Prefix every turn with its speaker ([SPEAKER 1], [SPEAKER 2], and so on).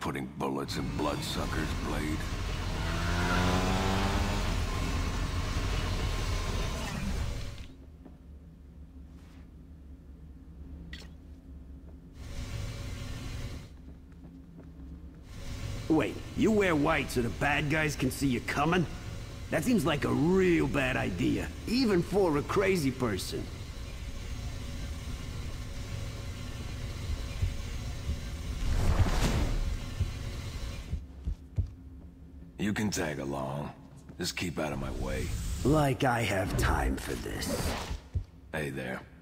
[SPEAKER 1] putting bullets in bloodsuckers, Blade.
[SPEAKER 2] Wait, you wear white so the bad guys can see you coming? That seems like a real bad idea, even for a crazy person.
[SPEAKER 1] You can tag along. Just keep out of my way.
[SPEAKER 2] Like I have time for this.
[SPEAKER 1] Hey there.